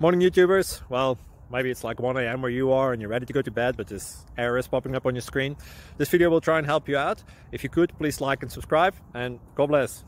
Morning YouTubers. Well, maybe it's like 1 a.m. where you are and you're ready to go to bed, but this error is popping up on your screen. This video will try and help you out. If you could, please like and subscribe, and God bless.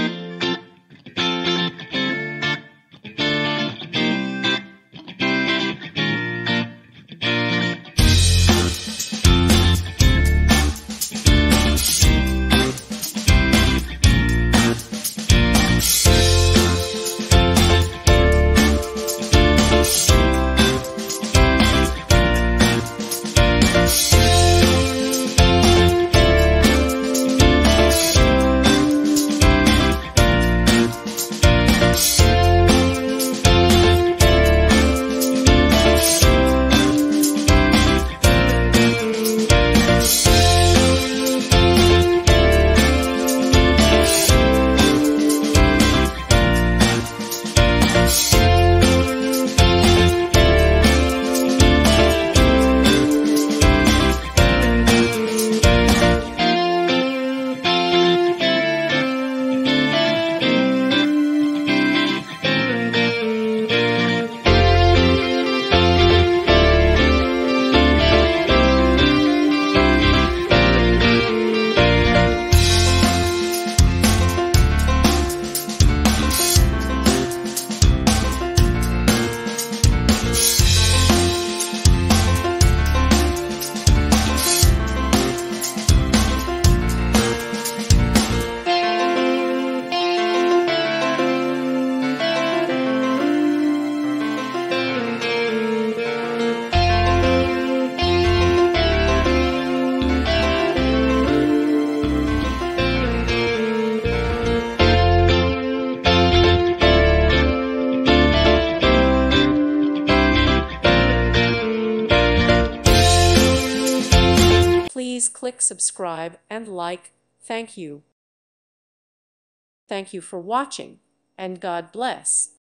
Please click subscribe and like. Thank you. Thank you for watching, and God bless.